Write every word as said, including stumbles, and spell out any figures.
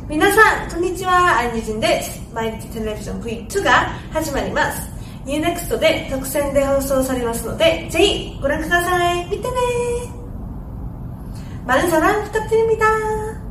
皆さん、こんにちは。アンニュジンです。毎日テレビジョン ブイツー が始まります。ユーネクスト で特選で放送されますので、ぜひご覧ください。見てね。많은사랑부탁드립니다